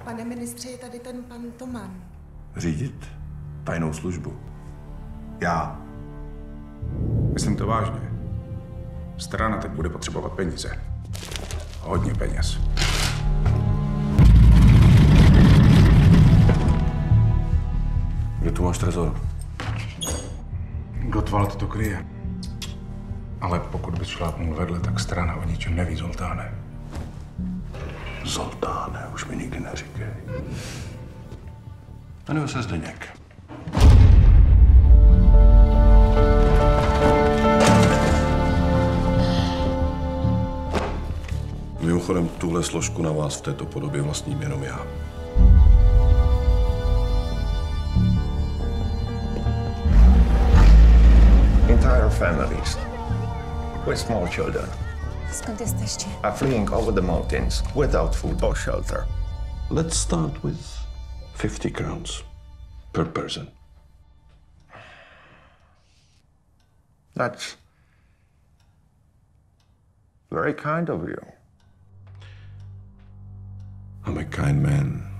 Pane ministře, je tady ten pan Toman. Řídit tajnou službu. Já. Myslím to vážně. Strana teď bude potřebovat peníze. Hodně peněz. Kde tu máš trezor? Gottwald to kryje. Ale pokud bys šlápnul vedle, tak strana o ničem neví, Zoltáne. Zoltáne, už mi nikdy neříkej. Jmenuji se Zdeněk. Mimochodem, tuhle složku na vás v této podobě vlastním jenom já. Entire families with small children Skąd jesteście? are fleeing over the mountains without food or shelter. Let's start with 50 crowns per person. That's very kind of you. I'm a kind man.